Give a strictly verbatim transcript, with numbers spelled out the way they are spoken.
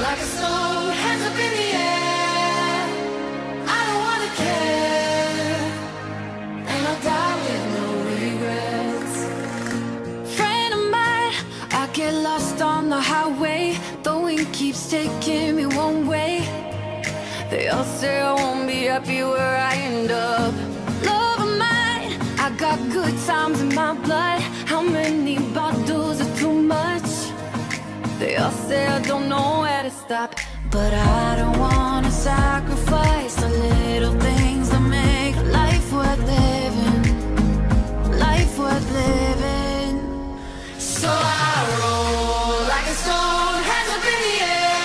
like a stone, hands up in the air. I don't wanna care, and I'll die with no regrets. Friend of mine, I get lost on the highway. The wind keeps taking me one way. They all say I won't be happy where I end up. Love of mine, I got good times in my blood. How many bottles are too much? They all say I don't know where to stop, but I don't wanna sacrifice the little things that make life worth living, life worth living. So I roll like a stone, hands up in the air.